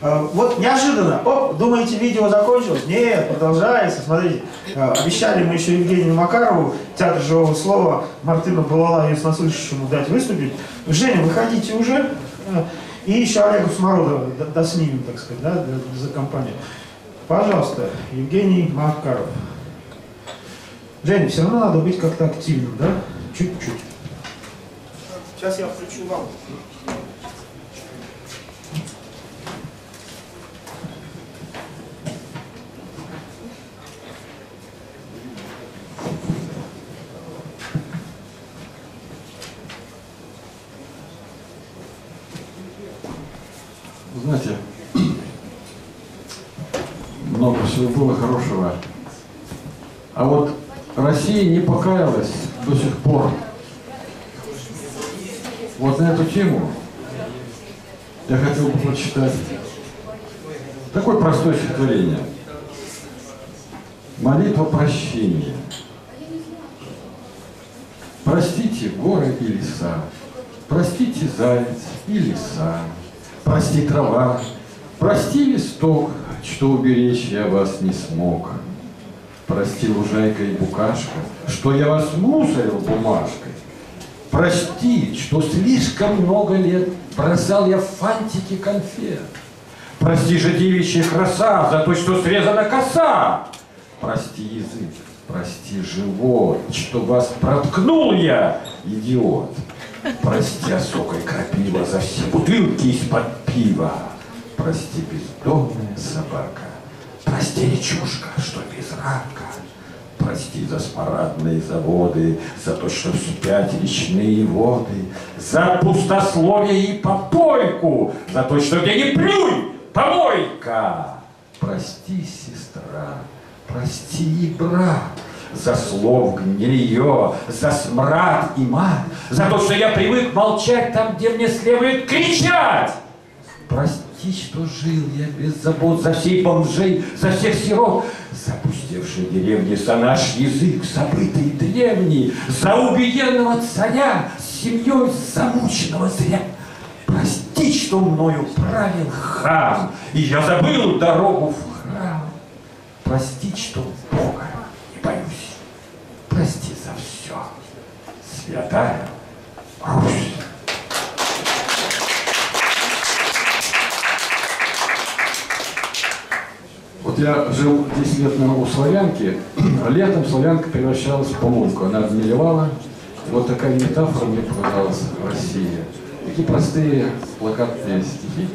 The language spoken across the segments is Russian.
Вот неожиданно, оп, думаете, видео закончилось? Нет, продолжается. Смотрите, обещали мы еще Евгению Макарову, театр живого слова, Мартыну Балала, яснослышащему дать выступить. Женя, выходите уже. И еще Олегу Смородову доснимем, так сказать, да, за компанию. Пожалуйста, Евгений Макаров. Женя, все равно надо быть как-то активным, да? Чуть-чуть. Сейчас я включу лампу. Знаете, много всего было хорошего. А вот Россия не покаялась до сих пор. Вот на эту тему я хотел бы прочитать такое простое стихотворение. Молитва прощения. Простите горы и леса, простите заяц и леса, прости трава, прости листок, что уберечь я вас не смог. Прости лужайка и букашка, что я вас мусорил бумажкой. Прости, что слишком много лет бросал я фантики конфет. Прости же девичья краса за то, что срезана коса. Прости язык, прости живот, что вас проткнул я, идиот. Прости осокой крапива за все бутылки из-под пива. Прости, бездомная собака. Прости, речушка, что без рака. Прости за смарадные заводы, за то, что вспять речные воды, за пустословие и попойку, за то, что где не плюй, помойка. Прости, сестра, прости и брат, за слов гнилье, за смрад и мат, за то, что я привык молчать там, где мне следует кричать. Прости, что жил я без забот за всей бомжей, за всех сирот, за опустевшие деревни, за наш язык, забытый древний, за убиенного царя, с семьей замученного зря. Прости, что мною правил хам, и я забыл дорогу в храм. Прости, что Бога не боюсь. Прости за все, святая Русь. Вот я жил 10 лет у Славянки, летом Славянка превращалась в помойку, она обмелевала. Вот такая метафора мне показалась в России. Такие простые плакатные стихи.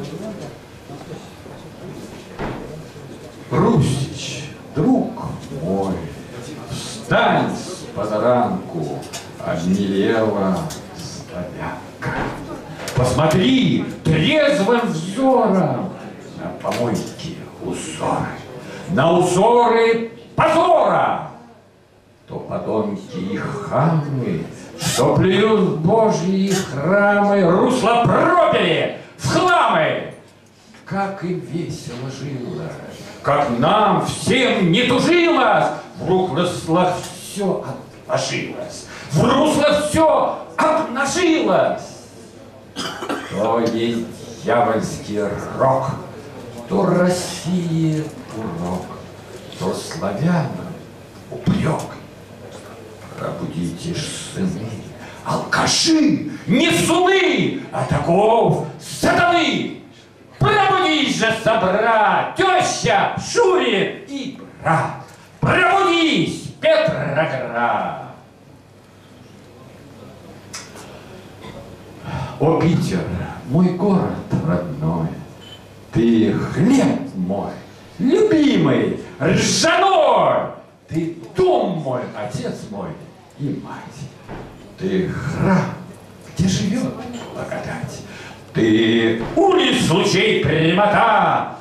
Русич, друг мой, встань с позаранку, обмелела славянка. Посмотри трезвым взором на помойки узоры, на узоры позора. То подонки и хамы, что плюют в божьи храмы, русло пропили в хламы. Как им весело жило, как нам всем не тужилось, в русло все обнажилось, в русло все обнажилось. То есть дьявольский рок, то России урок, то славянам упрек. Пробудитесь, сыны, алкаши, несуны, атаков сатаны. Пробудись же, собрат, теща, Шурин и брат. Пробудись, Петроград. О, Питер, мой город родной, ты хлеб мой, любимый, ржаной, ты дом мой, отец мой и мать. Ты храм, где живет благодать. Ты улиц лучей прямота,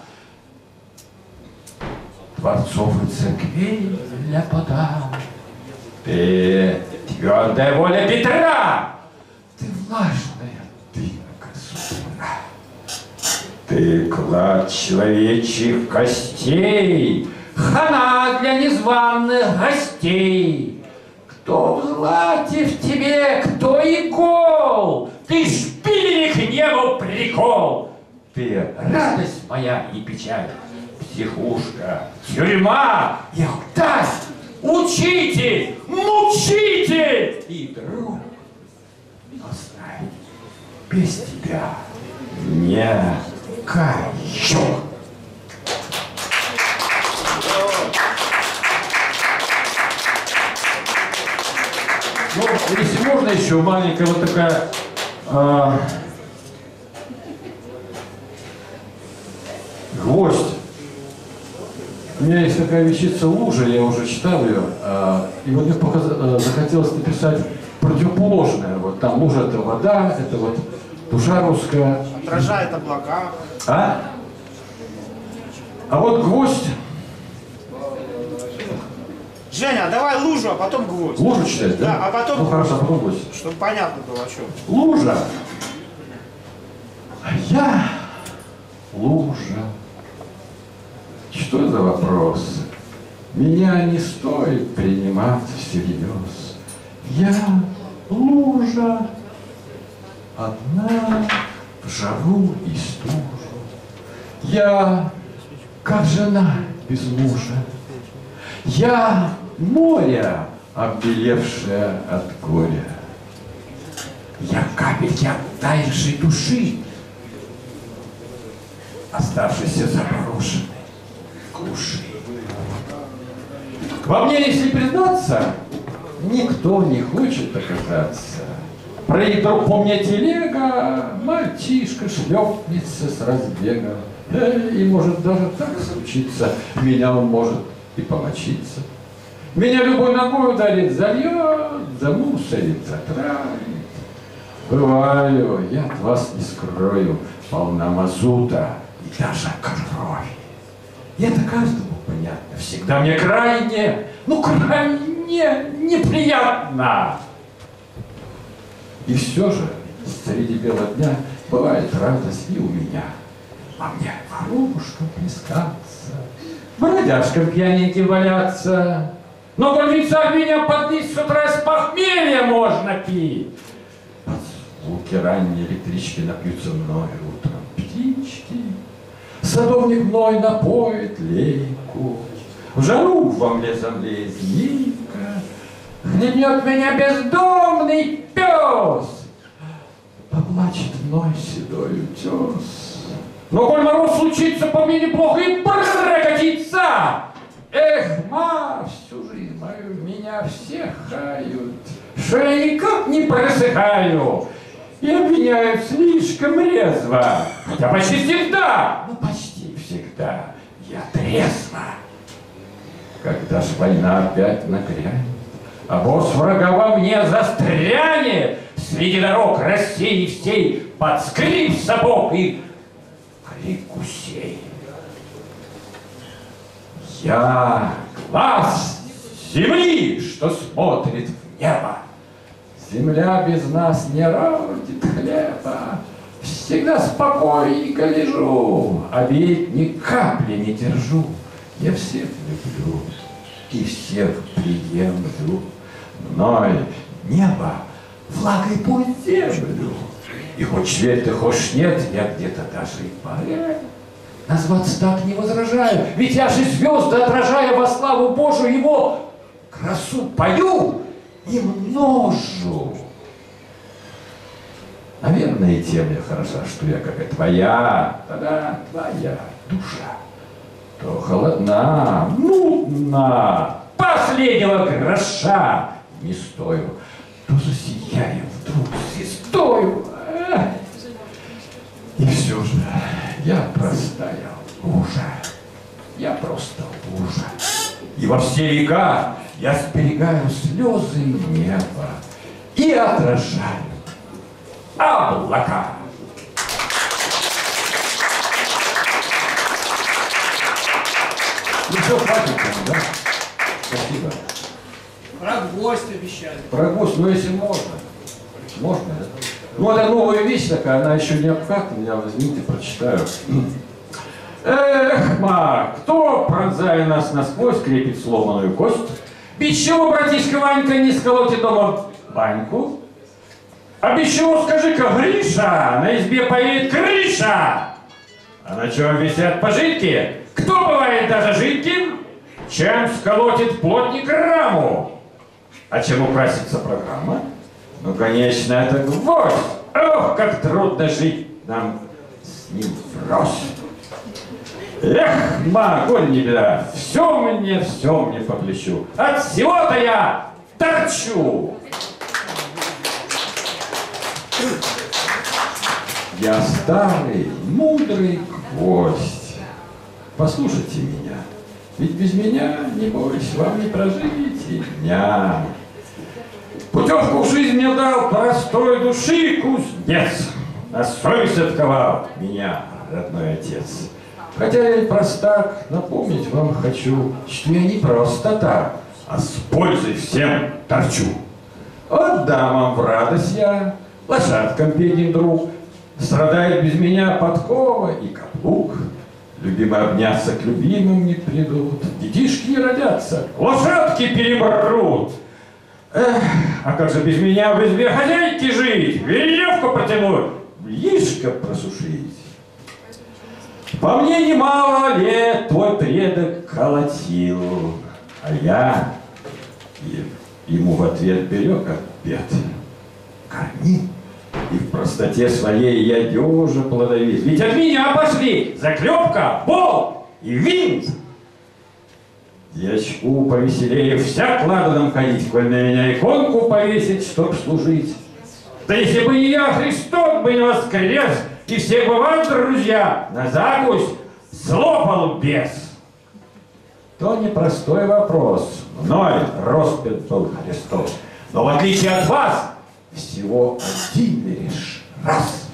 дворцов и церквей ляпота. Ты твердая воля Петра, ты влажная дымка с утра. Ты клад человечьих костей, хана для незваных гостей. Кто в злате в тебе, кто и гол, ты шпильник небу прикол. ты радость моя и печаль, психушка, тюрьма, я вдаль, учитель, мучитель и друг. Но знай, без тебя не каю. Ну, если можно, еще маленькая вот такая гвоздь. У меня есть такая вещица «Лужа», я уже читал ее, и вот мне захотелось написать противоположное. Вот там лужа — это вода, это вот душа русская. Отражает облака. А вот гвоздь. Женя, давай лужу, а потом гвоздь. Лужу читать, да? Да, а потом ну хорошо, а потом гвоздь. Чтобы понятно было, что. Лужа. А я лужа. Что за вопрос? Меня не стоит принимать всерьез. Я лужа. Одна в жару и стужу. Я как жена без мужа. Я море, оббелевшее от горя. Я капельки оттаившей души, оставшейся заброшенной глуши. Во мне, если признаться, никто не хочет оказаться. Проедет по мне телега, мальчишка шлепнется с разбега. И может даже так случиться, меня он может и помочиться. Меня любой ногой ударит, зальет, замусорит, затравит. Бываю, я от вас не скрою, полна мазута и даже крови. И это каждому понятно, всегда мне крайне, крайне неприятно. И все же среди бела дня бывает радость и у меня. А мне воробушкам плескаться, бродяжкам пьяненьким валяться. Но гольница меня поднись с утра с похмелья можно пить. Под звуки ранней электрички напьются мною утром птички. Садовник мной напоит лейку. В жару во мне замлеет змейка. Хлебнет меня бездомный пес. Поплачет мной седой утес. Но коль мороз случится, по мне неплохо и прокатиться. Эх, ма, всю жизнь мою меня все хают, что я никак не просыхаю. И обвиняют слишком резво. Хотя почти всегда, почти всегда я трезво. Когда ж война опять нагрянет, а босс врага во мне застрянет, среди дорог России всей под скрип сапог и крик гусей. Я глаз земли, что смотрит в небо. Земля без нас не родит хлеба. Всегда спокойненько лежу, обид ни капли не держу. Я всех люблю и всех приемлю. Мной небо влагой пусть землю. И хоть верь ты, хоть нет, я где-то даже и поэт. Назваться так не возражаю, ведь я же звезды, отражая во славу Божию его красу, пою и множу. Наверное, и тем я хороша, что я как и твоя, тогда твоя душа. То холодна, нудна, последнего гроша не стою, то засияю вдруг звездою. И все же я простая лужа, я просто лужа. И во все века я сберегаю слезы неба и отражаю облака. Ну все, хватит, да? Спасибо. Про гвоздь обещали. Про гвоздь, ну если можно. Можно, да? Ну, это новая вещь такая, она еще не обкатана, я возьмите, прочитаю. Эх, ма, кто, пронзая нас насквозь, крепит сломанную кость? Без чего, братишка Ванька, не сколотит дома баньку? А без чего, скажи-ка, Гриша, на избе поедет крыша? А на чем висят пожитки? Кто бывает даже жидким? Чем сколотит плотник раму? А чем украсится программа? Ну, конечно, это гвоздь. Ох, как трудно жить нам с ним врозь. Эх, голь не беда, все мне по плечу. От всего-то я торчу. Я старый, мудрый гвоздь. Послушайте меня, ведь без меня, небось, вам не прожить и дня. Путевку в жизнь мне дал простой души кузнец. На совесть отковал меня родной отец. Хотя я и простак, напомнить вам хочу, что я не просто так, а с пользой всем торчу. Вот дамам в радость я, лошадкам беден друг, страдает без меня подкова и каблук. Любимые обняться к любимым не придут, детишки не родятся, лошадки перебрут. Эх, а как же без меня в избе хозяйки жить, веревку протянуть, лишко просушить. По мне немало лет твой предок колотил, а я ему в ответ берег от бед. Корми, и в простоте своей я дюже плодовит. Ведь от меня пошли заклепка, болт и винт. Дьячку повеселее всяк ладаном ходить, коль на меня иконку повесить, чтоб служить. Да если бы не я, Христос бы не воскрес, и все бы вас, друзья, на закусь слопал бес. То непростой вопрос, мной распят был Христос. Но в отличие от вас, всего один лишь раз.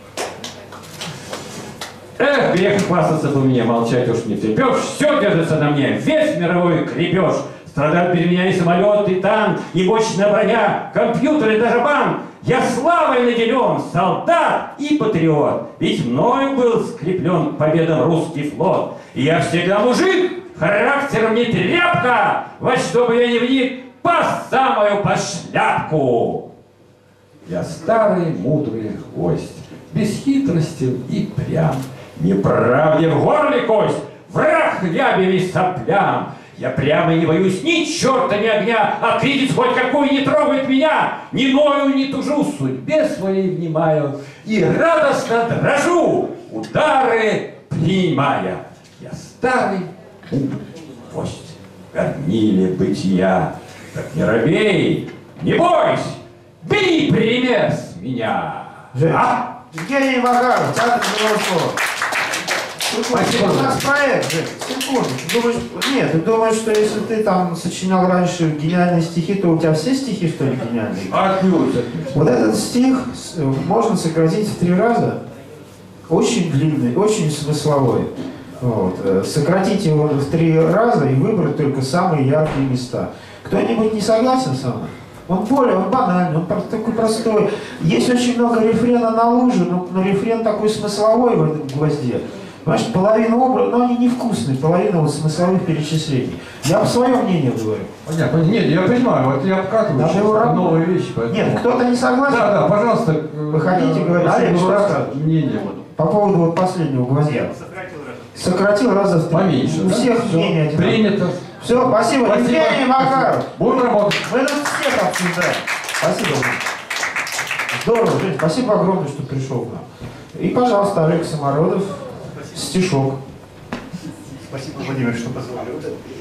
Эх, грех хвастаться по мне, молчать уж не терпешь, все держится на мне, весь мировой крепеж. Страдают без меня и самолет, и танк, и бочная броня, компьютер и даже банк. Я славой наделен, солдат и патриот, ведь мною был скреплен победом русский флот. И я всегда мужик, характером не тряпка, во что бы я ни вник, по самую по шляпку. Я старый мудрый гость, бесхитростен и прям, неправде в горле кость, враг рябе весь соплям. Я прямо не боюсь ни черта, ни огня, а кризис хоть какой не трогает меня. Ни ною, ни тужу, судьбе своей внимаю и радостно дрожу, удары принимая. Я старый гость, горниле бытия. Так не робей, не бойся, бери пример с меня. Евгений Макаров, театр живого слова. Спасибо. У нас проект, Жень, секунду. Ты думаешь, нет, ты думаешь, что если ты там сочинял раньше гениальные стихи, то у тебя все стихи, что ли, гениальные? Отнюдь. Вот этот стих можно сократить в 3 раза. Очень длинный, очень смысловой. Вот. Сократить его в 3 раза и выбрать только самые яркие места. Кто-нибудь не согласен со мной? Он банальный, он такой простой. Есть очень много рефрена на луже, но рефрен такой смысловой в этом гвозде. Понимаешь, половина образа, но они невкусные, половина вот смысловых перечислений. Я по свое мнение говорю. Понятно. Нет, я понимаю, вот я обкатываю сейчас новые вещи. Поэтому... Нет, кто-то не согласен? Да, пожалуйста. Выходите, говорите. Олег, что скажешь? Мнение. По поводу вот последнего гвоздя. Сократил раза в 3. Поменьше. У всех мнение одинаковое. Принято. Все, спасибо. Евгений Макаров. Будем работать. Мы нас всех обсуждаем. Спасибо. Здорово, Жень, спасибо огромное, что пришел к нам. И, пожалуйста, Олег Самородов. Стишок. Спасибо, Владимир, что позволил.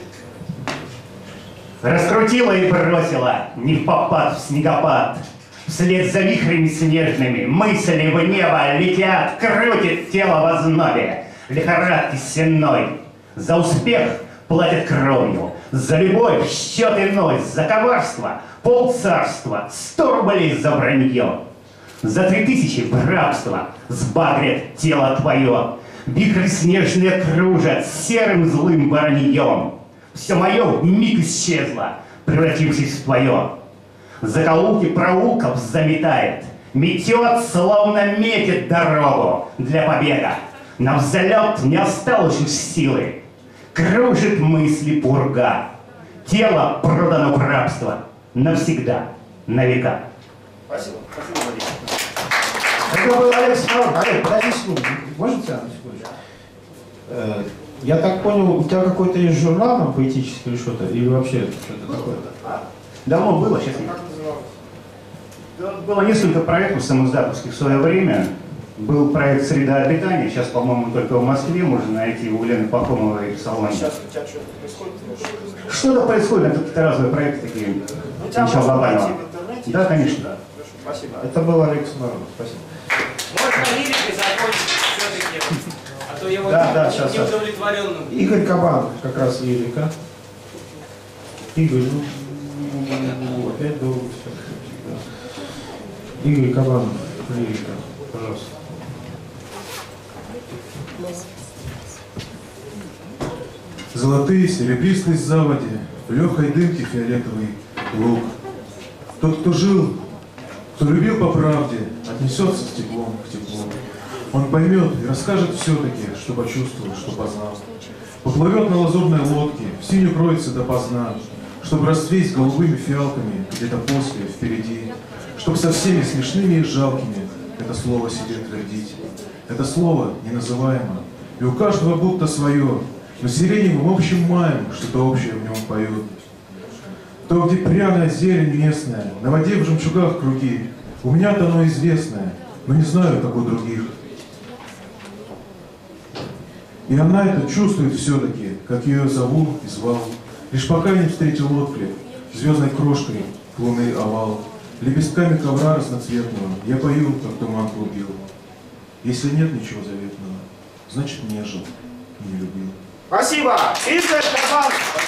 Раскрутила и бросила, не впопад в снегопад. Вслед за вихрями снежными мысли в небо летят, крутит тело в ознобе, лихорадки сенной. За успех платят кровью, за любовь счет иной, за коварство полцарства, 100 рублей за вранье. За 3000 в рабство сбагрят тело твое. Вихрь снежные кружат серым злым вороньем. Все мое вмиг исчезло, превратившись в твое. Закоулки проулков заметает, метет, словно метит дорогу для побега. На взлет не осталось уж силы, кружит мысли пурга. Тело продано в рабство навсегда, на века. Спасибо. Спасибо, Владимир. Это был Олег Самородов. Олег, подожди секунду. Можно тебя на секундочку? Я так понял, у тебя какой-то есть журнал там поэтический или что-то? Или вообще что-то такое? Давно было, сейчас нет. Да, было несколько проектов самоздатовских в свое время. Был проект «Среда обитания», сейчас, по-моему, только в Москве можно найти у Лены Пахомовой в салоне. Сейчас у тебя что-то происходит? Что-то происходит, это какие-то разовые проекты такие. Ничего глобального. Да, конечно. Да. Спасибо. Это был Олег Сморонов. Спасибо. Можно лирикой закончить все-таки, а то я вот Да, сейчас. неудовлетворенным. Игорь Кабан, как раз лирика. Игорь, ну, опять долго все. Игорь Кабан, лирика, пожалуйста. Золотые серебристые заводи, в легкой дымке фиолетовый луг. Тот, кто жил, кто любил по правде, отнесется с теплом к теплу. Он поймет и расскажет все-таки, что почувствовал, что познал. Поплывет на лазурной лодке, в синюю кроется допоздна, чтобы расцвесть голубыми фиалками где-то после, впереди, чтобы со всеми смешными и жалкими это слово себе твердить. Это слово неназываемо, и у каждого будто свое, но сиреневым общим маем что-то общее в нем поют. То, где пряная зелень местная, на воде в жемчугах круги, у меня-то оно известное, но не знаю, как у других. И она это чувствует все-таки, как ее зову и звал, лишь пока не встретил отклик, звездной крошкой лунный овал, лепестками ковра разноцветного я пою, как туман клубил. Если нет ничего заветного, значит не жил и не любил. Спасибо! Игорь Кабан!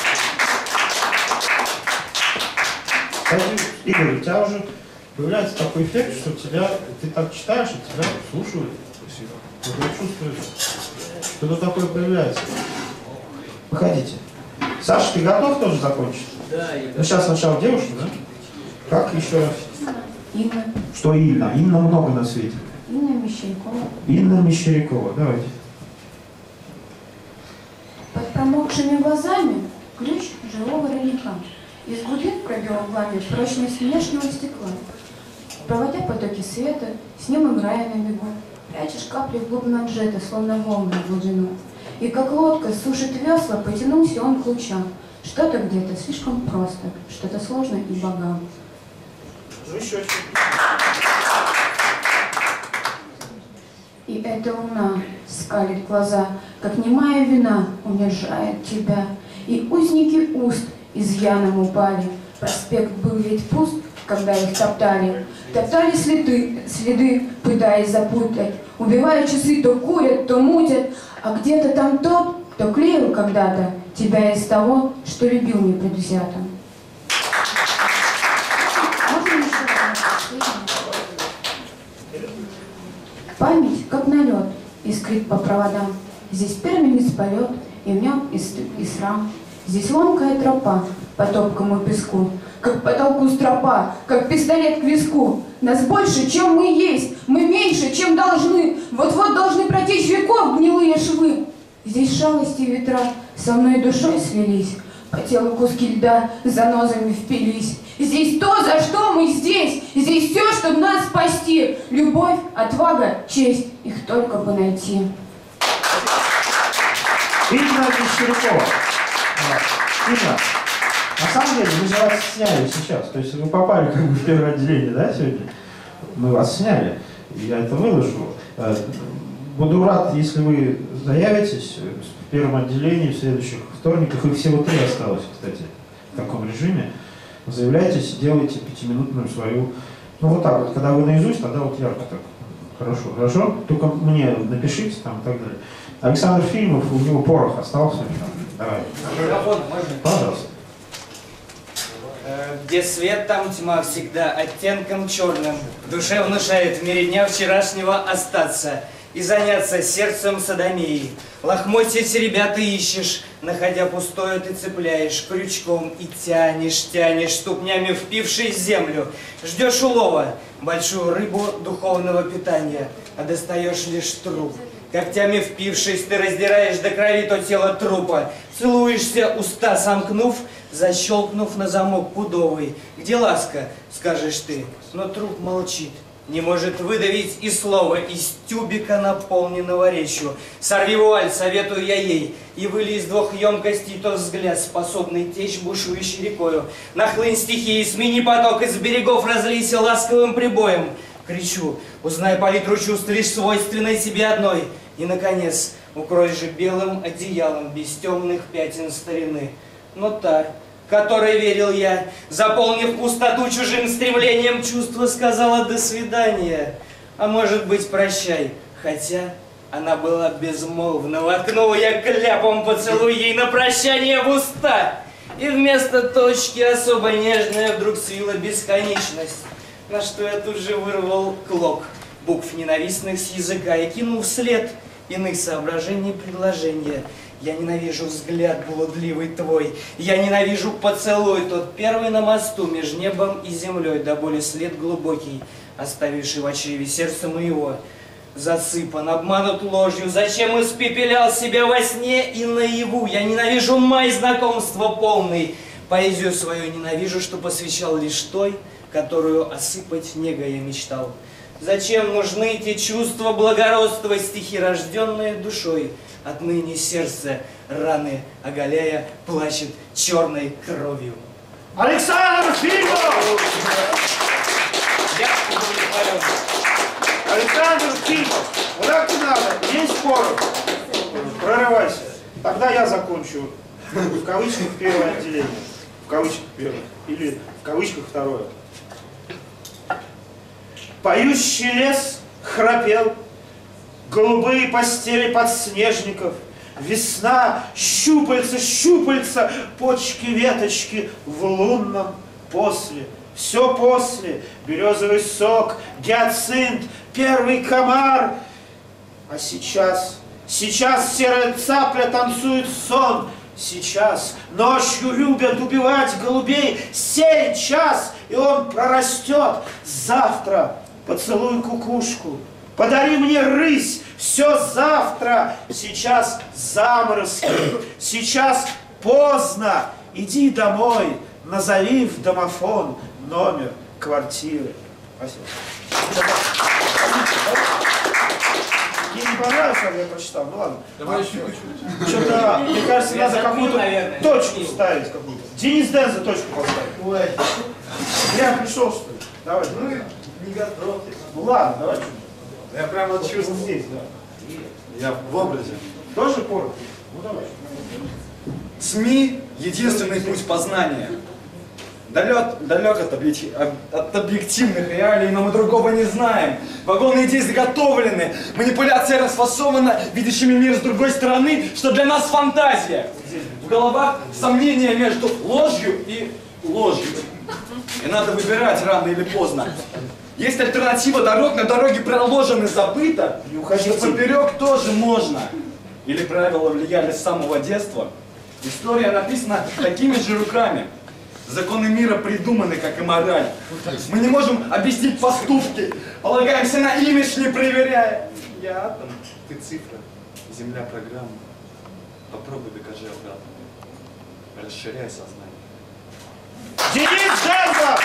Кстати, Игорь, у тебя уже появляется такой эффект, что ты так читаешь, и тебя слушают. Спасибо. Уже чувствуешь, что-то такое появляется. Выходите. Саша, ты готов тоже закончить? Да, я Ну, сейчас сначала девушка, да? Как еще раз? Инна. Что Инна? Инна много на свете. Инна Мещерякова. Инна Мещерякова, давайте. Под промокшими глазами ключ живого родника. Из глубин пробил углами прочность внешнего стекла. Проводя потоки света, с ним играя на бегу, прячешь капли вглубь манжеты, словно волны в глубину. И как лодка сушит весла, потянулся он к лучам. Что-то где-то слишком просто, что-то сложно и богам. Ну еще чуть. И эта луна скалит глаза, как немая вина унижает тебя. И узники уст изъяном упали. Проспект был ведь пуст, когда их топтали. Топтали следы, пытаясь запутать. Убивая часы, то курят, то мутят. А где-то там тот, кто клеил когда-то тебя из того, что любил непредвзято. Можно еще раз? Память, как налет, искрит по проводам. Здесь первенец полет, и в нем и стыд, и срам. Здесь ломкая тропа по топкому песку, как по потолку стропа, как пистолет к виску. Нас больше, чем мы есть, мы меньше, чем должны. Вот-вот должны протечь веков гнилые швы. Здесь шалости ветра со мной душой слились, по телу куски льда занозами впились. Здесь то, за что мы здесь, здесь все, чтобы нас спасти. Любовь, отвага, честь, их только бы найти. Инна Мещерякова. Инна, на самом деле мы же вас сняли сейчас. То есть вы попали как бы в первое отделение, да, сегодня? Мы вас сняли. И я это выложу. Буду рад, если вы заявитесь в первом отделении в следующих вторниках. Их всего 3 осталось, кстати, в таком режиме. Заявляйтесь, делайте 5-минутную свою. Ну вот так вот, когда вы наизусть, тогда вот ярко так. Хорошо, хорошо? Только мне напишите там и так далее. Александр Фильмов, у него порох остался. Давай. Микрофон можно? Пожалуйста. Где свет, там тьма всегда оттенком черным. В душе внушает в мире дня вчерашнего остаться и заняться сердцем садомией. Лохмотья теребя ты ищешь, находя пустое ты цепляешь крючком и тянешь, тянешь, ступнями впившись в землю. Ждешь улова, большую рыбу духовного питания, а достаешь лишь труп. Когтями впившись, ты раздираешь до крови то тело трупа. Целуешься, уста сомкнув, защелкнув на замок пудовый. Где ласка, скажешь ты, но труп молчит. не может выдавить и слова из тюбика, наполненного речью. Сорви вуаль, советую я ей, и вылей из 2 емкостей тот взгляд, способный течь бушующей рекою. Нахлынь стихии, смени поток, из берегов разлейся ласковым прибоем. Кричу, узнай палитру чувств, лишь свойственной себе одной. И, наконец, укрой же белым одеялом, без темных пятен старины. Но та, которой верил я, заполнив пустоту чужим стремлением чувства, сказала «до свидания», а может быть «прощай», хотя она была безмолвна. Воткнул я кляпом поцелуй ей на прощание в уста, и вместо точки особо нежная вдруг свила бесконечность, на что я тут же вырвал клок букв ненавистных с языка и кинул вслед иных соображений предложения. Я ненавижу взгляд блудливый твой, я ненавижу поцелуй тот первый на мосту меж небом и землей, до боли след глубокий, оставивший в чреве сердца моего. Засыпан, обманут ложью, зачем испепелял себя во сне и наяву? Я ненавижу май знакомства полный, поэзию свою ненавижу, что посвящал лишь той, которую осыпать негой я мечтал. Зачем нужны эти чувства благородства, стихи, рожденные душой? Отныне сердце, раны оголяя, плачет черной кровью. Александр Фильмов! Я удовлетворен. Александр Фильмов! Вот так не надо, есть порох. Прорывайся. Тогда я закончу. В кавычках первое отделение. В кавычках первое. Или в кавычках второе. Поющий лес храпел, голубые постели подснежников, весна, щупальца, щупальца, почки, веточки в лунном после. Все после, березовый сок, гиацинт, первый комар. А сейчас серая цапля танцует сон. Сейчас ночью любят убивать голубей. Сей час, и он прорастет. Завтра поцелуй кукушку, подари мне рысь, все завтра. Сейчас заморозки, сейчас поздно. Иди домой, назови в домофон номер квартиры. Спасибо. Мне не понравилось, как я прочитал, ну ладно. Давай еще чуть-чуть. Что-то, мне кажется, Я надо забью, какую-то наверное. точку ставить какую-то. Денис Денза точку поставить. Ой, Я пришел, что ли? Давай. ну не готов. Ну ладно, давай. Я прямо Вот чувствую. здесь, да. Я в образе. Тоже порох? Ну давай. СМИ – единственный путь познания. Далек от объективных реалий, но мы другого не знаем. Вагоны идей заготовлены, манипуляция расфасована видящими мир с другой стороны, что для нас фантазия. В головах сомнения между ложью и ложью. И надо выбирать рано или поздно. Есть альтернатива дорог, на дороге проложены забыто, Не уходите. что поперек тоже можно. Или правила влияли с самого детства. История написана такими же руками. Законы мира придуманы, как и мораль. Мы не можем объяснить поступки, полагаемся на имидж, не проверяя. Я атом, ты цифра, Земля программа. Попробуй докажи обратно. Расширяй сознание. Денис Денза!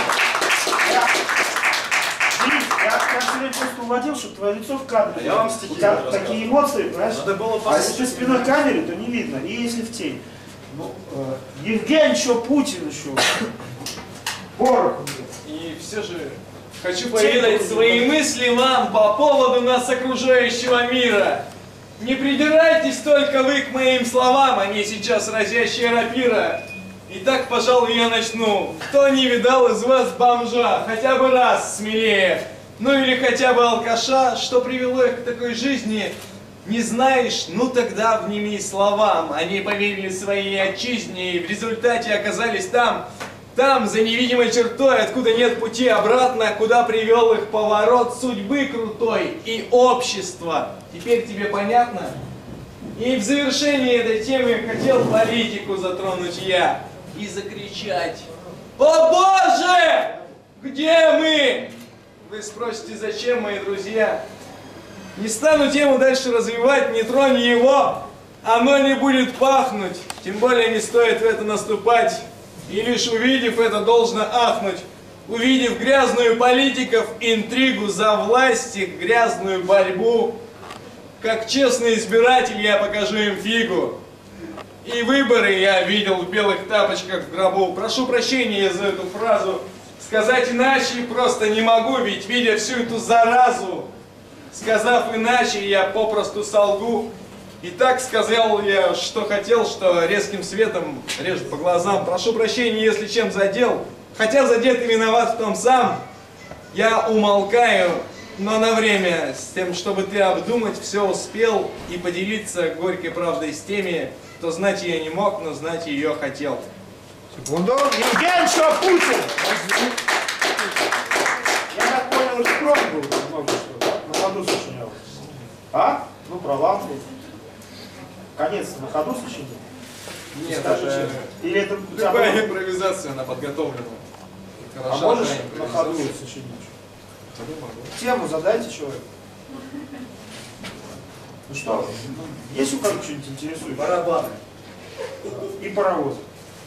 Денис, я сегодня просто уводил, чтобы твое лицо в кадре. Я вам стихи У тебя рассказывал. такие эмоции, понимаешь? Надо было А если ты спиной к камере, то не видно. И если в тень. Ну, Евгений, что Путин еще? Порох. И все же хочу поведать свои мысли вам по поводу нас окружающего мира. Не придирайтесь только вы к моим словам, они сейчас разящая рапира. Итак, пожалуй, я начну. Кто не видал из вас бомжа, хотя бы раз смелее, ну или хотя бы алкаша, что привело их к такой жизни, не знаешь, ну тогда вними словам. Они поверили своей отчизне и в результате оказались там, за невидимой чертой, откуда нет пути обратно, куда привел их поворот судьбы крутой и общества. Теперь тебе понятно? И в завершении этой темы хотел политику затронуть я и закричать: «О Боже! Где мы?» Вы спросите, зачем, мои друзья? Не стану тему дальше развивать, не тронь его, оно не будет пахнуть, тем более не стоит в это наступать. И лишь увидев это, должно ахнуть. увидев грязную политиков, интригу за власть, их грязную борьбу. Как честный избиратель я покажу им фигу. И выборы я видел в белых тапочках в гробу. Прошу прощения за эту фразу. Сказать иначе просто не могу, ведь видя всю эту заразу, сказав иначе, я попросту солгу. И так сказал я, что хотел, что резким светом режет по глазам. Прошу прощения, если чем задел. Хотя задет и виноват в том сам. Я умолкаю, но на время, с тем, чтобы ты обдумать все успел и поделиться горькой правдой с теми, кто знать ее не мог, но знать ее хотел. Секунду. Евгений Путин! Я так понял, это крок был много что. На ходу сочинял. А? Ну, про лампу. Конец на ходу сочинил? Нет, скажи, это... Или это у тебя Любая было? импровизация, она подготовлена. А можешь на ходу сочинить? Тему задайте человеку. Ну что, есть у кого-нибудь что-нибудь интересует? Барабаны. И паровоз.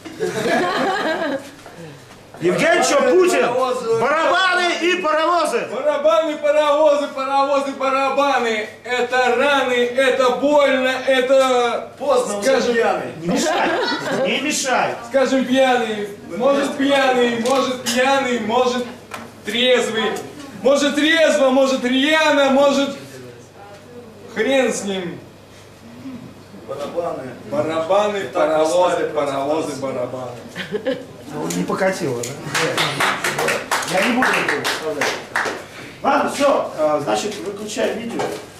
Евгений Путин! Барабаны и паровозы! Барабаны, паровозы, паровозы, барабаны. Это раны, это больно, это... Поздно, скажем, пьяный. Не мешай! Не мешай! Скажем, пьяный. Может пьяный, может трезвый. Может трезво, может рьяно, может... Хрен с ним. Барабаны. Барабаны, Так паровозы, поставили паровозы, просто. барабаны. Ну, не покатило, да? Я не буду этого вставлять. Ладно, все, значит, выключаем видео.